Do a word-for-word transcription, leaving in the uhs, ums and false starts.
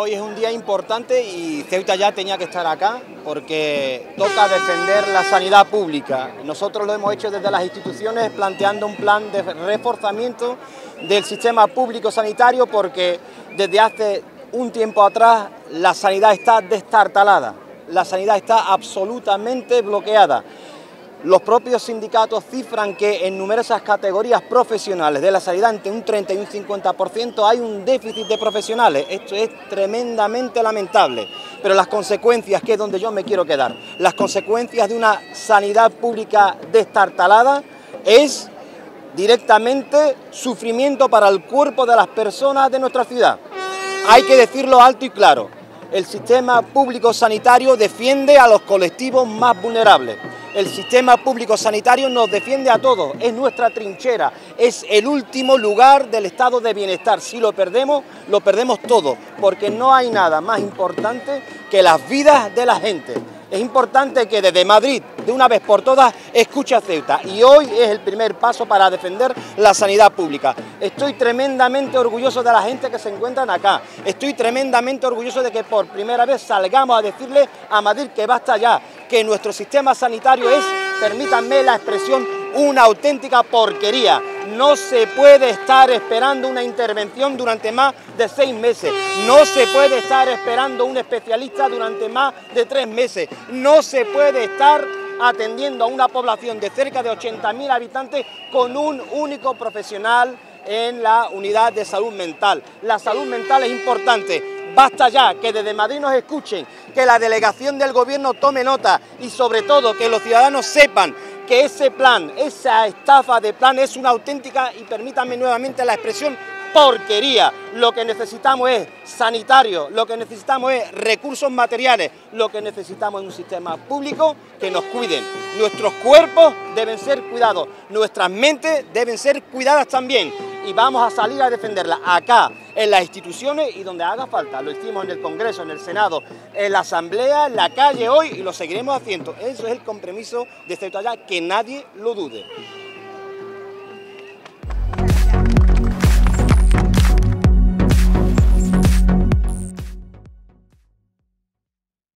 Hoy es un día importante y Ceuta ya tenía que estar acá porque toca defender la sanidad pública. Nosotros lo hemos hecho desde las instituciones planteando un plan de reforzamiento del sistema público sanitario porque desde hace un tiempo atrás la sanidad está destartalada, la sanidad está absolutamente bloqueada. Los propios sindicatos cifran que en numerosas categorías profesionales de la sanidad, entre un treinta y un cincuenta por ciento, hay un déficit de profesionales. Esto es tremendamente lamentable. Pero las consecuencias, que es donde yo me quiero quedar, las consecuencias de una sanidad pública destartalada es directamente sufrimiento para el cuerpo de las personas de nuestra ciudad. Hay que decirlo alto y claro. El sistema público sanitario defiende a los colectivos más vulnerables. El sistema público sanitario nos defiende a todos, es nuestra trinchera, es el último lugar del estado de bienestar. Si lo perdemos, lo perdemos todo, porque no hay nada más importante que las vidas de la gente. Es importante que desde Madrid, de una vez por todas, escuche a Ceuta. Y hoy es el primer paso para defender la sanidad pública. Estoy tremendamente orgulloso de la gente que se encuentran acá. Estoy tremendamente orgulloso de que por primera vez salgamos a decirle a Madrid que basta ya, que nuestro sistema sanitario es, permítanme la expresión, una auténtica porquería. No se puede estar esperando una intervención durante más de seis meses. No se puede estar esperando un especialista durante más de tres meses. No se puede estar atendiendo a una población de cerca de ochenta mil habitantes con un único profesional en la unidad de salud mental. La salud mental es importante. Basta ya, que desde Madrid nos escuchen, que la delegación del gobierno tome nota y sobre todo que los ciudadanos sepan que ese plan, esa estafa de plan es una auténtica, y permítanme nuevamente la expresión, porquería. Lo que necesitamos es sanitario, lo que necesitamos es recursos materiales, lo que necesitamos es un sistema público que nos cuiden. Nuestros cuerpos deben ser cuidados, nuestras mentes deben ser cuidadas también. Y vamos a salir a defenderla acá, en las instituciones y donde haga falta. Lo hicimos en el Congreso, en el Senado, en la Asamblea, en la calle hoy y lo seguiremos haciendo. Eso es el compromiso de Ceuta Ya, que nadie lo dude.